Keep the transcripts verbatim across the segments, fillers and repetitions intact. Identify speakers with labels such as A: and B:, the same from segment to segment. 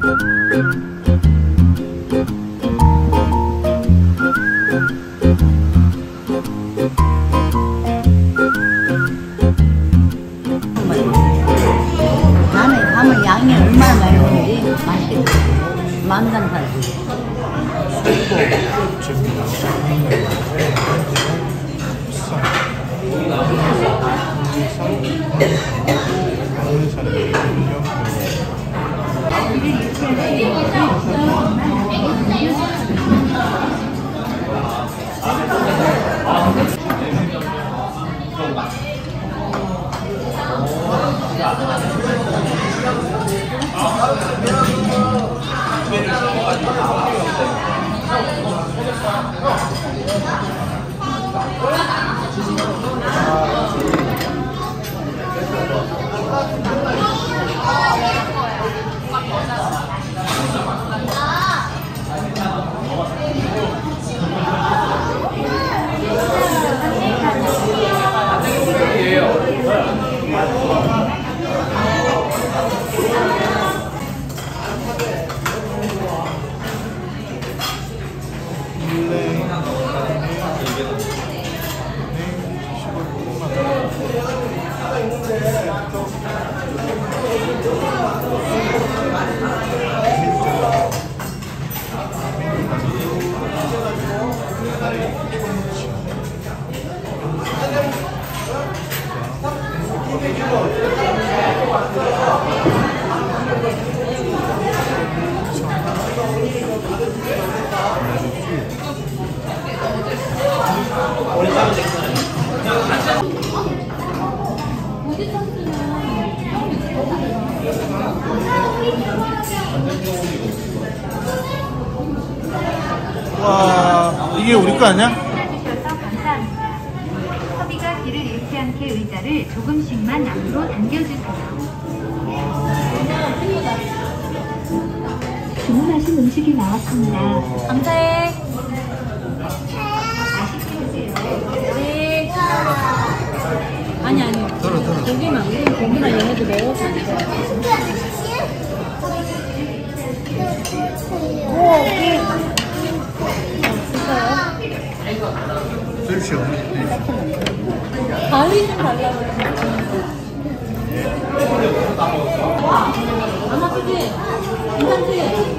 A: 나는 하면 양이 얼마나 많이 넣는지 맛있게 들어. 만단 살지.
B: 와, 이게 우리 거 아니야?
C: 주셔서 감사합니다. 허비가 길을 잃지 않게 의자를 조금씩만 앞으로 당겨주세요. 주문하신 음식이 나왔습니다. 감사해. 맛있게 드세요. 네. 아니 아니.
B: 들어 들어.
C: 고기만 우리 고기만 얘네들 먹어도 안 돼. 오, 오케이.
B: 드십시오.
C: 가위 좀 달라고. 안 아프지? 괜찮지?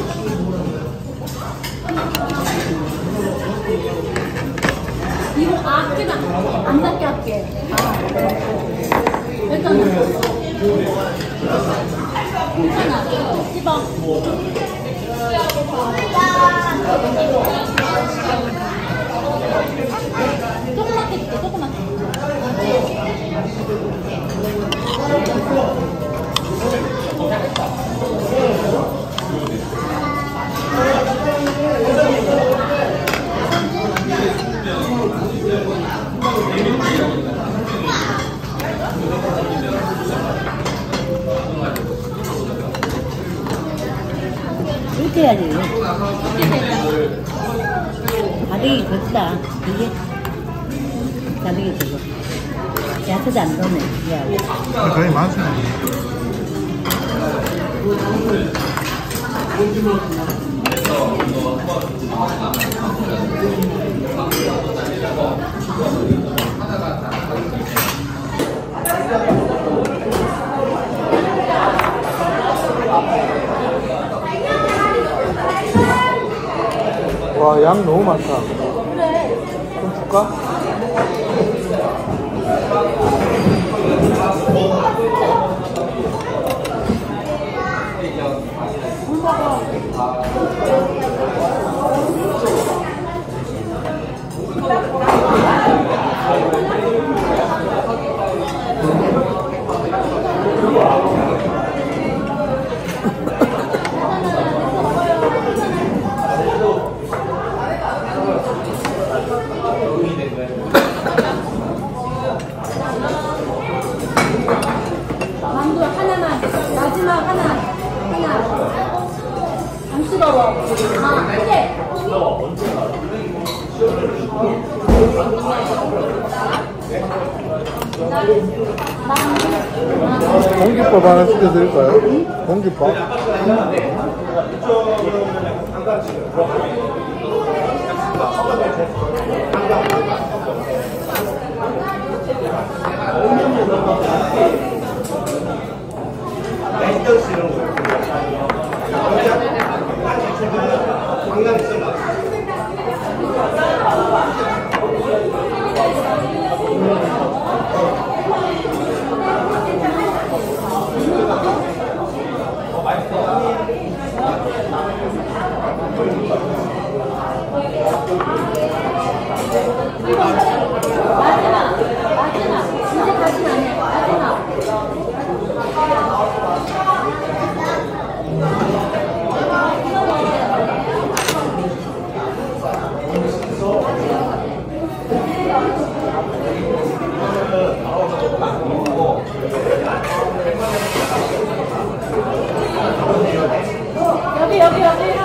C: 이거 아끼다. 안 닿게 할게. 일단 괜찮아. 씹어. 조그맣게 줄게, 조그맣게.
A: 이렇게 해야지. 가득이 좋다. 이게 가득이 되고 야채도 안 넣네. 야,
B: 거의 많습니다. 와, 양 너무 많다. 좀 줄까?
C: 만두 하나만. 마지막 하나. 하나. 안 뜨거워. 아, 그래.
B: 공깃밥 하나 시켜드릴까요? 공깃밥?
A: 여기 여기 여기.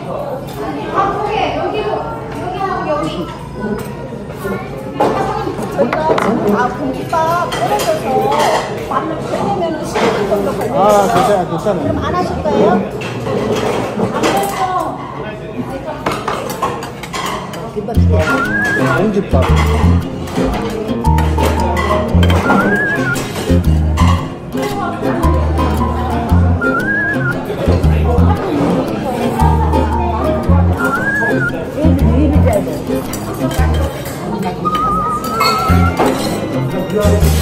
C: 여기, 여기, 여기.
D: 저희가 지금 다 공깃밥 떨어져서 밥을 빼내면 십 분 정도 걸려요.
B: 아, 괜찮아, 괜찮아.
D: 그럼 안 하실 거예요?
A: 김밥 시켜.
B: 공깃밥.
A: 얘도 유입이 돼야 돼.